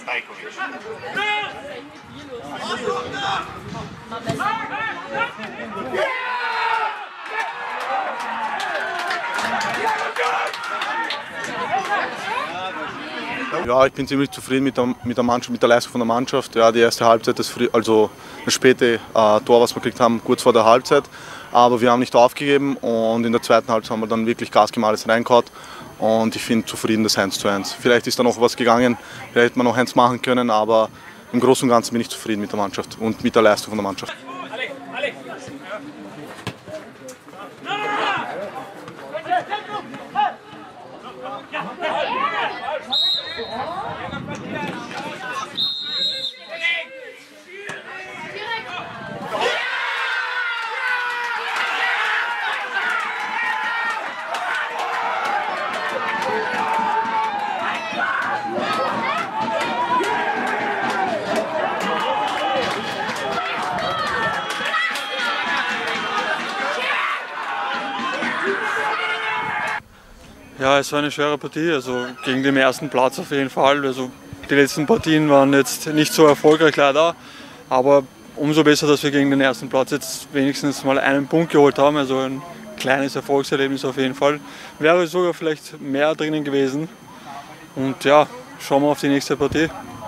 Stajković. Ja, ich bin ziemlich zufrieden mit der Mannschaft, mit der Leistung von der Mannschaft. Ja, die erste Halbzeit, also das späte Tor, was wir gekriegt haben, kurz vor der Halbzeit. Aber wir haben nicht aufgegeben und in der zweiten Halbzeit haben wir dann wirklich Gas gegeben, alles reingehauen. Und ich bin zufrieden, das 1:1. Vielleicht ist da noch was gegangen, vielleicht hätte man noch eins machen können, aber im Großen und Ganzen bin ich zufrieden mit der Mannschaft und mit der Leistung von der Mannschaft. Ja, es war eine schwere Partie, also gegen den ersten Platz auf jeden Fall. Also die letzten Partien waren jetzt nicht so erfolgreich leider, aber umso besser, dass wir gegen den ersten Platz jetzt wenigstens mal einen Punkt geholt haben. Also ein kleines Erfolgserlebnis auf jeden Fall. Wäre sogar vielleicht mehr drinnen gewesen. Und ja, schauen wir auf die nächste Partie.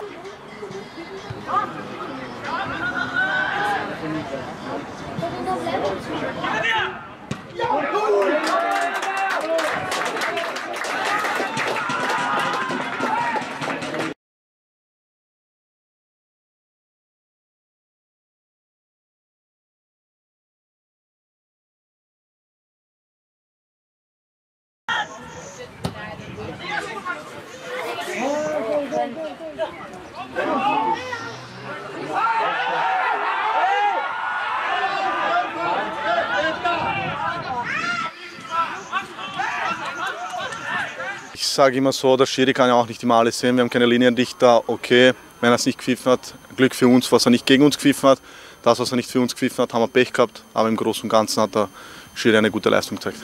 Ich sage immer so, der Schiri kann ja auch nicht immer alles sehen. Wir haben keine Linienrichter, okay, wenn er es nicht gepfiffen hat, Glück für uns, was er nicht gegen uns gepfiffen hat. Das, was er nicht für uns gepfiffen hat, haben wir Pech gehabt, aber im Großen und Ganzen hat der Schiri eine gute Leistung gezeigt.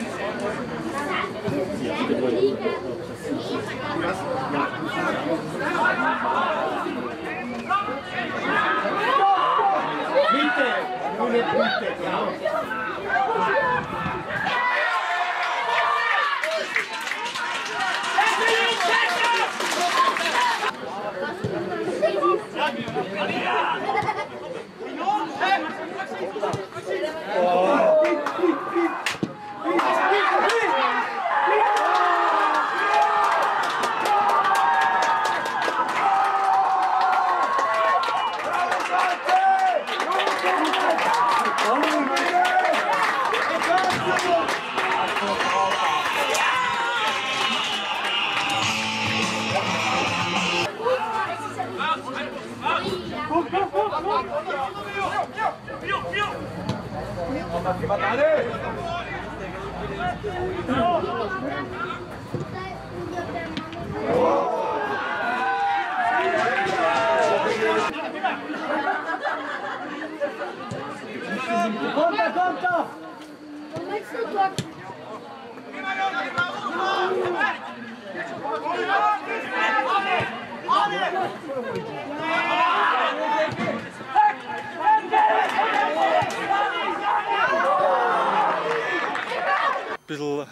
Bisschen.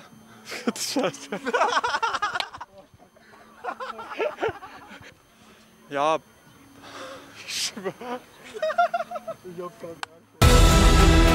Ja. Ich hab keine Ahnung.